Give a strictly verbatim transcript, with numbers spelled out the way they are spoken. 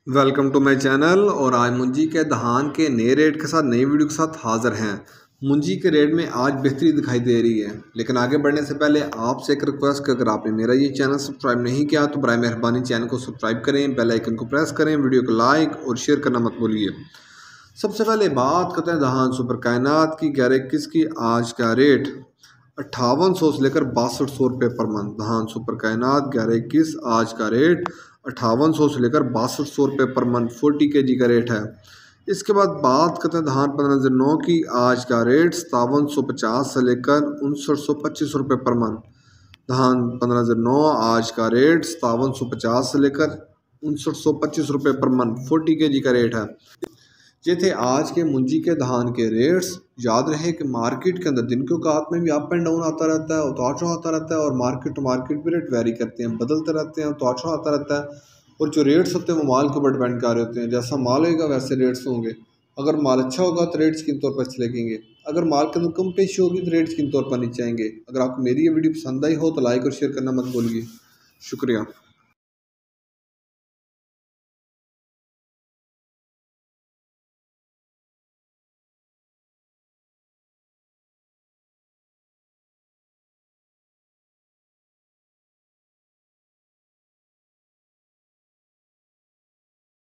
Welcome to my channel. और आज मुंजी के धान के नए रेट के साथ नई वीडियो के साथ हाजिर हैं। मुंजी के रेट में आज बेहतरी दिखाई दे रही है, लेकिन आगे बढ़ने से पहले आपसे एक रिक्वेस्ट कि अगर आपने मेरा ये चैनल सब्सक्राइब नहीं किया तो बराए मेहरबानी चैनल को सब्सक्राइब करें, बेल आइकन को प्रेस करें, वीडियो को लाइक और शेयर करना मत भूलिए। सबसे पहले बात करते हैं धान सुपर कायनात की ग्यारह इक्कीस की। आज का रेट अट्ठावन सौ से लेकर बासठ सौ रुपये पर मन। धान सुपर कायनात ग्यारह इक्कीस आज का रेट अट्ठावन सौ से लेकर बासठ सौ रुपये पर मन, फोर्टी के जी का रेट है। इसके बाद बात करते हैं धान पंद्रह हज़ार नौ की। आज का रेट सतावन सौ पचास से लेकर उनसठ सौ पच्चीस रुपये पर मन। धान पंद्रह हज़ार नौ आज का रेट सतावन सौ पचास से लेकर उनसठ सौ पच्चीस रुपये पर मन, फोर्टी के जी का रेट है। ये थे आज के मुंजी के धान के रेट्स। याद रहे कि मार्केट के अंदर दिन के औकात में भी अप एंड डाउन आता रहता है, उतार चढ़ाव आता रहता है, और मार्केट टू मार्केट भी रेट वेरी करते हैं, बदलते रहते हैं, उतार चढ़ाव आता रहता है। और जो रेट्स होते हैं वो माल के ऊपर डिपेंड कर रहे होते हैं। जैसा माल होगा वैसे रेट्स होंगे। अगर माल अच्छा होगा तो रेट्स किन तौर पर अच्छे लगेंगे, अगर माल के अंदर कम पेशी होगी तो रेट्स किन तौर पर नीचे आएंगे। अगर आपको मेरी ये वीडियो पसंद आई हो तो लाइक और शेयर करना मत भूलिए। शुक्रिया।